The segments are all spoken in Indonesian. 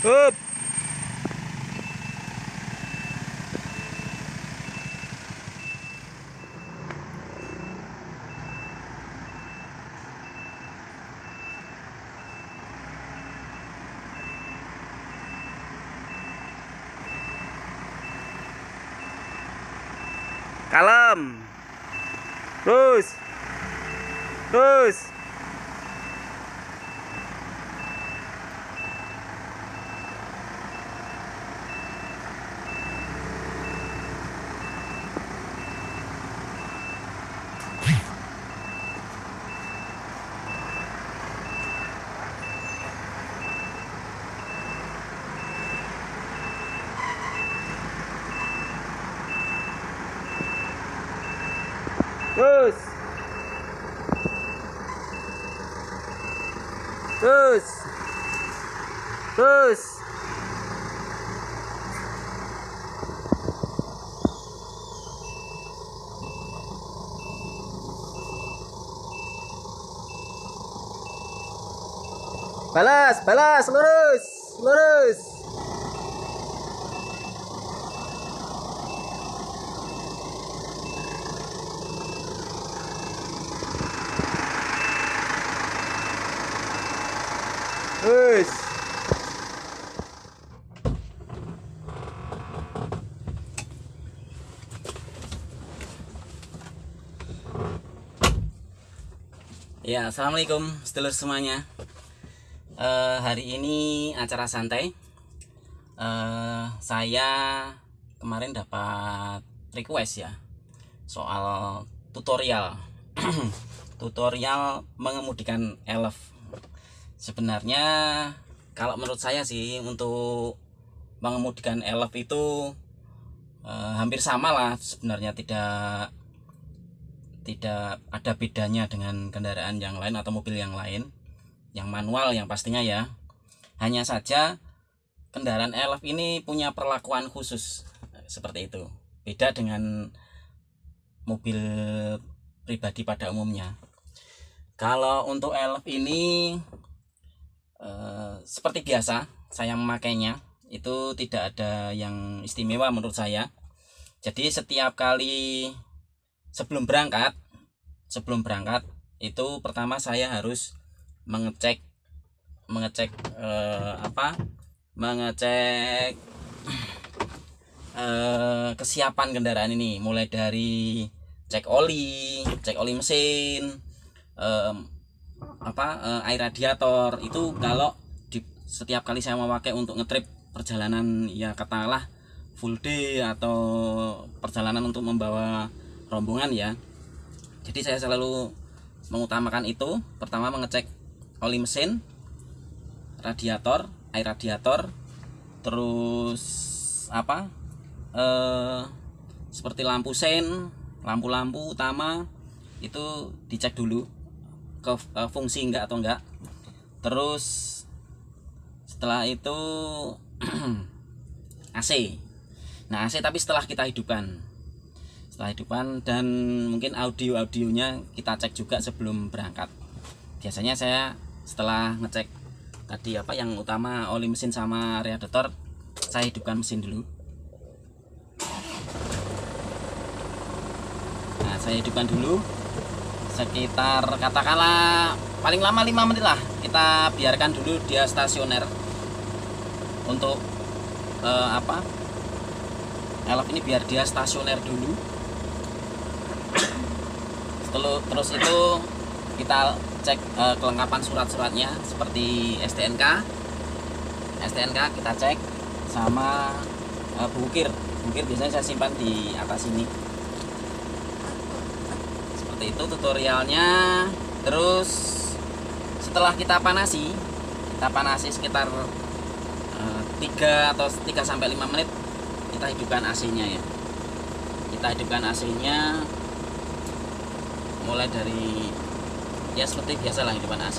Hup. Kalem. Terus. Terus. Terus. Terus. Terus. Balas, balas, lurus, lurus. Terus. Ya, assalamualaikum sedulur semuanya. Hari ini acara santai. Saya kemarin dapat request ya soal tutorial tutorial mengemudikan elf. Sebenarnya kalau menurut saya sih untuk mengemudikan elf itu hampir sama lah sebenarnya, tidak ada bedanya dengan kendaraan yang lain atau mobil yang lain, yang manual yang pastinya ya. Hanya saja kendaraan elf ini punya perlakuan khusus seperti itu, beda dengan mobil pribadi pada umumnya. Kalau untuk elf ini seperti biasa saya memakainya, itu tidak ada yang istimewa menurut saya. Jadi setiap kali sebelum berangkat itu pertama saya harus mengecek kesiapan kendaraan ini, mulai dari cek oli mesin, air radiator. Itu kalau setiap kali saya memakai untuk ngetrip perjalanan ya katakanlah full day atau perjalanan untuk membawa rombongan ya. Jadi saya selalu mengutamakan itu. Pertama mengecek oli mesin, radiator, air radiator, terus seperti lampu sein, lampu-lampu utama itu dicek dulu ke fungsi enggak atau enggak. Terus setelah itu AC. Nah, AC tapi setelah kita hidupkan dan mungkin audionya kita cek juga sebelum berangkat. Biasanya saya setelah ngecek tadi yang utama oli mesin sama radiator, saya hidupkan mesin dulu. Nah, saya hidupkan dulu sekitar katakanlah paling lama 5 menit lah. Kita biarkan dulu dia stasioner untuk elf ini, biar dia stasioner dulu. Terus itu kita cek kelengkapan surat-suratnya seperti STNK kita cek, sama bukir biasanya saya simpan di atas ini. Seperti itu tutorialnya. Terus setelah kita panasi sekitar 3 sampai 5 menit, kita hidupkan AC-nya ya. Kita hidupkan AC-nya mulai dari ya seperti biasa lah hidupkan AC.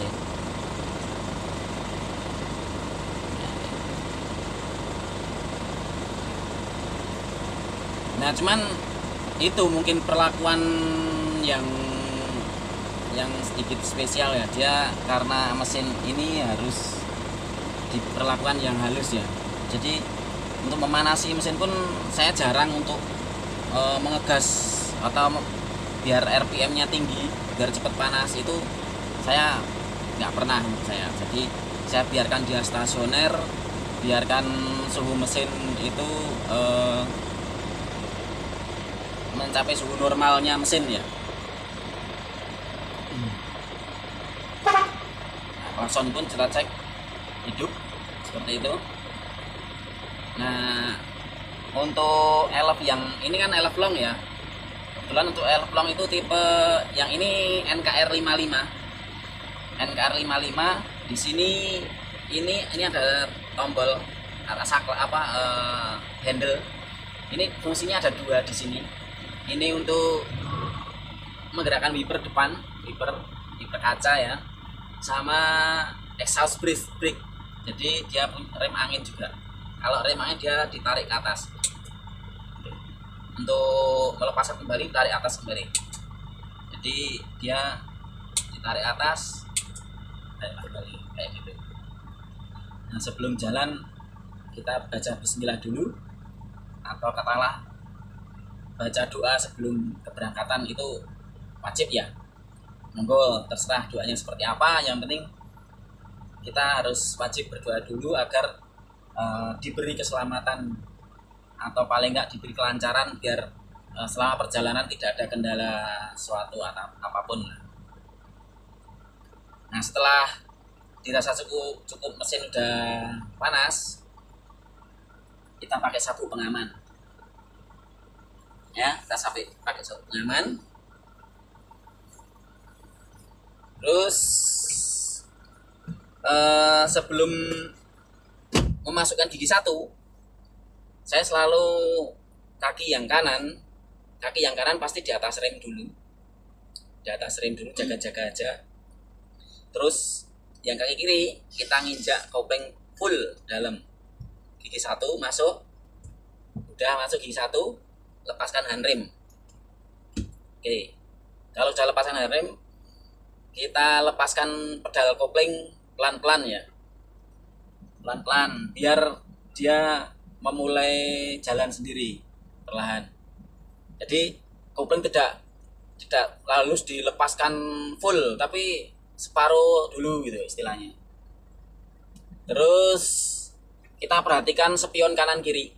Nah, cuman itu mungkin perlakuan yang sedikit spesial ya, dia karena mesin ini harus diperlakukan yang halus ya. Jadi untuk memanasi mesin pun saya jarang untuk mengegas atau biar RPM-nya tinggi biar cepat panas, itu saya nggak pernah saya. Jadi saya biarkan dia stasioner, biarkan suhu mesin itu mencapai suhu normalnya mesin ya. Klakson pun kita cek hidup seperti itu. Nah, untuk elf yang ini kan elf long ya. Kebetulan untuk elf long itu tipe yang ini NKR 55. NKR 55 di sini ini ada tombol atas handle. Ini fungsinya ada dua di sini. Ini untuk menggerakkan wiper depan, wiper kaca ya. Sama exhaust brake. Jadi dia punya rem angin juga. Kalau rem angin dia ditarik ke atas. Untuk melepaskan kembali, tarik atas kembali. Jadi dia ditarik atas, tarik kembali kayak gitu. Nah, sebelum jalan kita baca bismillah dulu, atau katakanlah baca doa sebelum keberangkatan, itu wajib ya. Monggo terserah doanya seperti apa, yang penting kita harus wajib berdoa dulu agar diberi keselamatan atau paling enggak diberi kelancaran biar selama perjalanan tidak ada kendala suatu atau apapun. Nah, setelah dirasa cukup mesin udah panas, kita pakai sabuk pengaman ya, kita pakai sabuk pengaman. Terus sebelum memasukkan gigi satu, saya selalu kaki yang kanan pasti di atas rem dulu, jaga-jaga aja. Terus yang kaki kiri kita nginjak kopling full dalam. Gigi satu masuk, udah masuk gigi satu, lepaskan handrem. Oke, kalau sudah lepaskan handrem, kita lepaskan pedal kopling pelan-pelan ya, pelan-pelan biar dia memulai jalan sendiri perlahan. Jadi kopling tidak harus dilepaskan full, tapi separuh dulu gitu istilahnya. Terus kita perhatikan spion kanan kiri.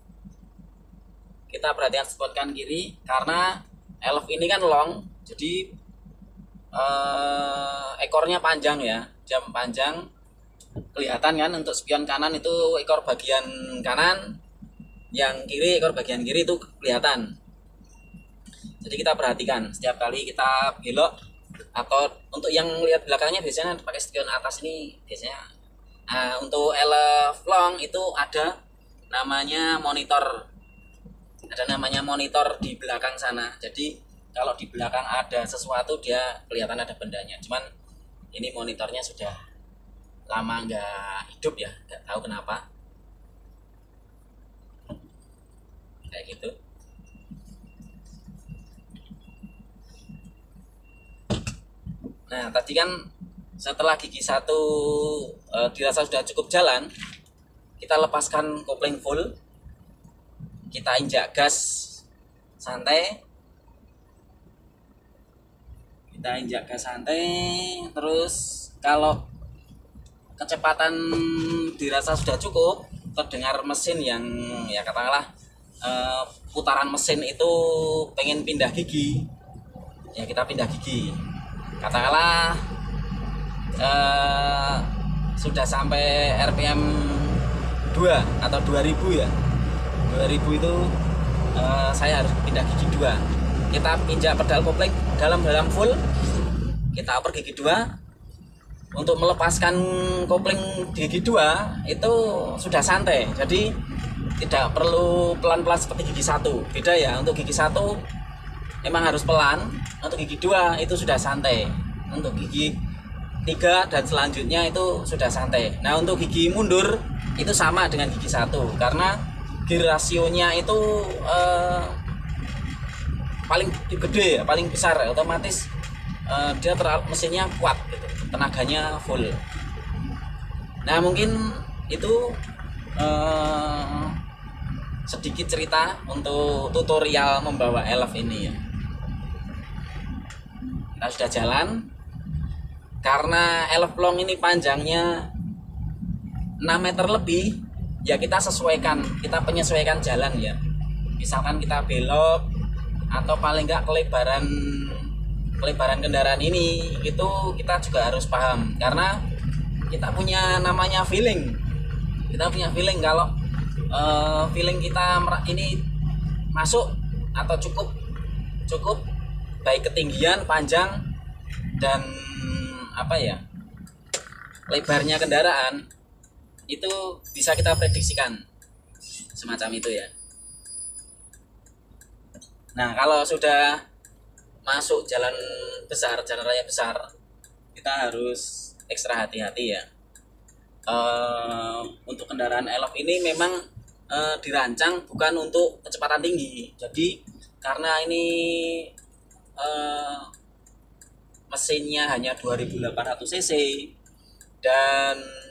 Karena elf ini kan long, jadi ekornya panjang ya, jam panjang, kelihatan kan. Untuk spion kanan itu ekor bagian kanan, yang kiri ekor bagian kiri itu kelihatan. Jadi kita perhatikan setiap kali kita belok, atau untuk yang lihat belakangnya biasanya pakai spion atas ini biasanya. Untuk elf long itu ada namanya monitor, di belakang sana. Jadi kalau di belakang ada sesuatu, dia kelihatan ada bendanya. Cuman ini monitornya sudah lama nggak hidup ya, nggak tahu kenapa kayak gitu. Nah, tadi kan setelah gigi satu dirasa sudah cukup jalan, kita lepaskan kopling full, kita injak gas santai, terus kalau kecepatan dirasa sudah cukup, terdengar mesin yang ya katakanlah putaran mesin itu pengen pindah gigi, ya kita pindah gigi. Katakanlah sudah sampai RPM 2 atau 2000 ya, 2000 itu saya harus pindah gigi 2. Kita injak pedal kopling dalam full, kita oper gigi 2. Untuk melepaskan kopling di gigi 2 itu sudah santai, jadi tidak perlu pelan-pelan seperti gigi 1. Beda ya, untuk gigi 1 memang harus pelan, untuk gigi 2 itu sudah santai, untuk gigi 3 dan selanjutnya itu sudah santai. Nah, untuk gigi mundur itu sama dengan gigi 1, karena gear rasionya itu paling gede ya, paling besar, otomatis dia mesinnya kuat gitu, tenaganya full. Nah mungkin itu sedikit cerita untuk tutorial membawa elf ini ya. Kita sudah jalan. Karena elf long ini panjangnya 6 meter lebih, ya kita sesuaikan, kita penyesuaikan jalan ya. Misalkan kita belok atau paling enggak kelebaran kendaraan ini, itu kita juga harus paham karena kita punya namanya feeling. Kita punya feeling kalau feeling kita ini masuk atau cukup baik ketinggian, panjang, dan lebarnya kendaraan itu bisa kita prediksikan semacam itu ya. Nah kalau sudah masuk jalan raya besar, kita harus ekstra hati-hati ya. Untuk kendaraan elf ini memang dirancang bukan untuk kecepatan tinggi. Jadi karena ini mesinnya hanya 2800 cc dan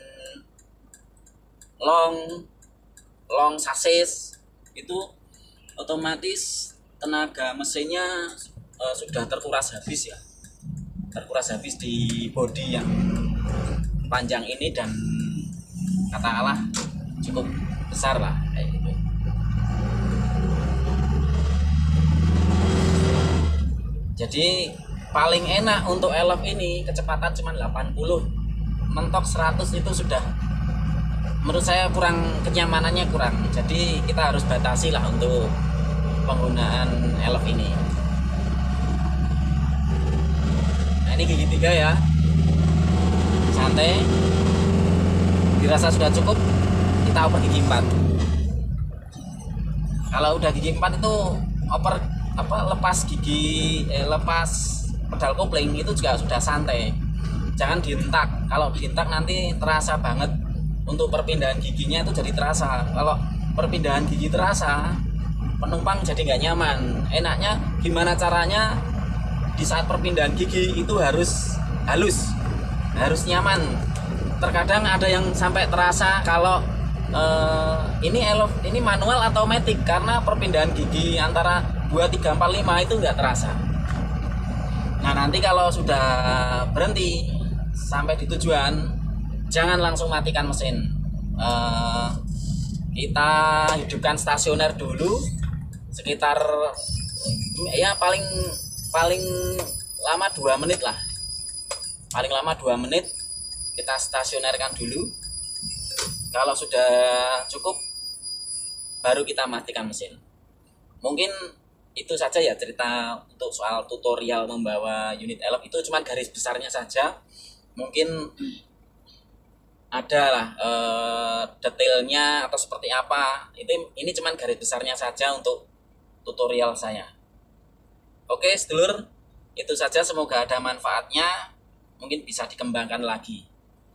long sasis, itu otomatis tenaga mesinnya sudah terkuras habis di bodi yang panjang ini dan katakanlah cukup besar lah kayak gitu. Jadi paling enak untuk elf ini kecepatan cuma 80, mentok 100 itu sudah menurut saya kenyamanannya kurang. Jadi kita harus batasi lah untuk penggunaan elf ini. Nah ini gigi 3 ya, santai, dirasa sudah cukup, kita oper gigi 4. Kalau udah gigi 4 itu lepas pedal kopling itu juga sudah santai, jangan dihentak. Kalau dihentak nanti terasa banget, untuk perpindahan giginya itu jadi terasa. Kalau perpindahan gigi terasa, penumpang jadi nggak nyaman. Enaknya gimana caranya di saat perpindahan gigi itu harus halus, harus nyaman. Terkadang ada yang sampai terasa kalau ini manual atau matic, karena perpindahan gigi antara 2, 3, 4, 5 itu nggak terasa. Nah nanti kalau sudah berhenti sampai di tujuan, jangan langsung matikan mesin. Kita hidupkan stasioner dulu sekitar ya paling lama 2 menit lah. Paling lama 2 menit kita stasionerkan dulu. Kalau sudah cukup baru kita matikan mesin. Mungkin itu saja ya cerita untuk soal tutorial membawa unit elf. Itu cuma garis besarnya saja. Mungkin ada lah detailnya atau seperti apa. Ini cuma garis besarnya saja untuk tutorial saya. Oke sedulur, itu saja, semoga ada manfaatnya. Mungkin bisa dikembangkan lagi.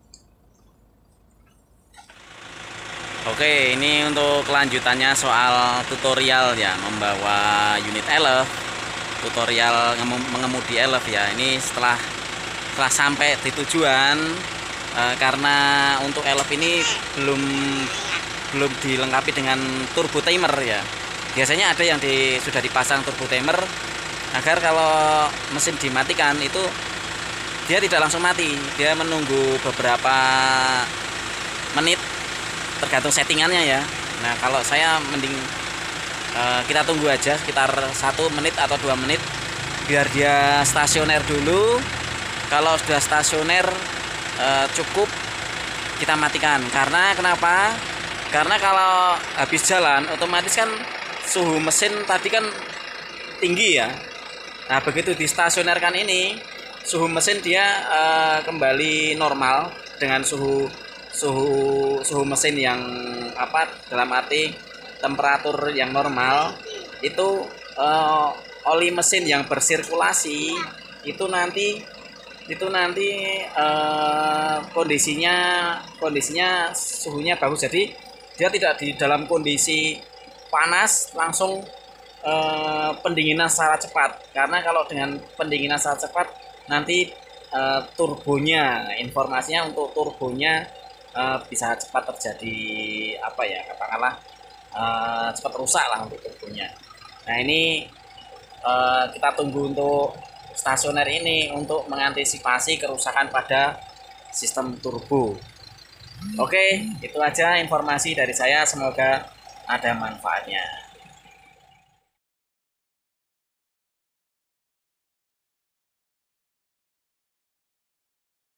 Oke, ini untuk kelanjutannya soal tutorial ya membawa unit elf, tutorial mengemudi elf ya. Ini setelah sampai di tujuan, karena untuk elf ini belum dilengkapi dengan turbo timer ya. Biasanya ada yang sudah dipasang turbo timer agar kalau mesin dimatikan itu dia tidak langsung mati, dia menunggu beberapa menit tergantung settingannya ya. Nah kalau saya mending kita tunggu aja sekitar 1 menit atau 2 menit biar dia stasioner dulu. Kalau sudah stasioner cukup, kita matikan. Karena kenapa? Karena kalau habis jalan otomatis kan suhu mesin tadi kan tinggi ya. Nah begitu distasionerkan ini, suhu mesin dia kembali normal dengan suhu mesin yang dalam arti temperatur yang normal. Itu oli mesin yang bersirkulasi itu nanti kondisinya suhunya bagus. Jadi dia tidak di dalam kondisi panas langsung pendinginan secara cepat. Karena kalau dengan pendinginan secara cepat nanti turbonya, informasinya untuk turbonya bisa cepat terjadi apa ya, katakanlah cepat rusak lah untuk turbonya. Nah ini kita tunggu untuk stasioner ini untuk mengantisipasi kerusakan pada sistem turbo. Oke, itu aja informasi dari saya, semoga ada manfaatnya.